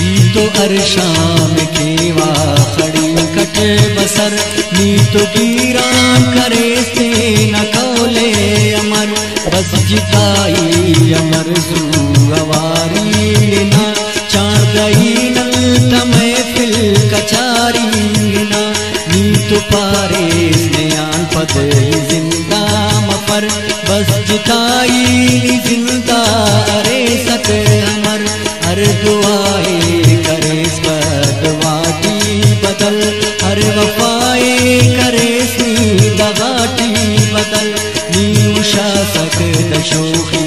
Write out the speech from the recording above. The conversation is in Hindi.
तो अरशाम केवा खड़ी कट बसर नी तो गिरान करे से न कौले अमर बस जिताई अमर गवारी ना चाँदई नल तमे फिल कचारी ना नी तो पारे स्नेहान पद जिंदा मफर बस जिताई जिंदा अरे सत अमर हर दुआए करे बदवाटी बदल हर वफाए करे सी दगाटी बदल नी उषा सक दशोखी